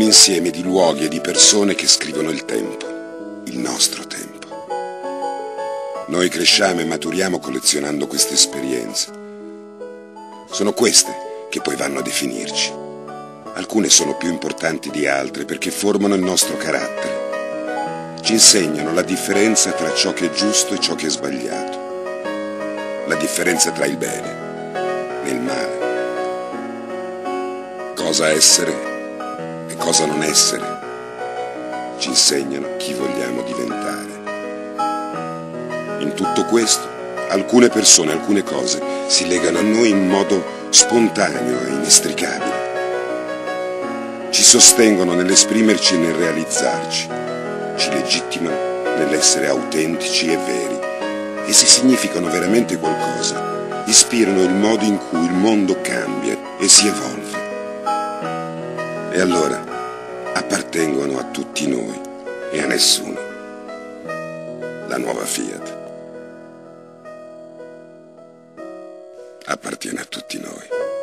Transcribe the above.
insieme di luoghi e di persone che scrivono il tempo, il nostro tempo. Noi cresciamo e maturiamo collezionando queste esperienze. Sono queste che poi vanno a definirci. Alcune sono più importanti di altre perché formano il nostro carattere. Ci insegnano la differenza tra ciò che è giusto e ciò che è sbagliato. La differenza tra il bene e il male. Cosa essere e cosa non essere. Ci insegnano chi vogliamo diventare. In tutto questo, alcune persone, alcune cose si legano a noi in modo spontaneo e inestricabile. Ci sostengono nell'esprimerci e nel realizzarci. Ci legittimano nell'essere autentici e veri. E se significano veramente qualcosa, ispirano il modo in cui il mondo cambia e si evolve. E allora appartengono a tutti noi e a nessuno. La nuova Fiat appartiene a tutti noi.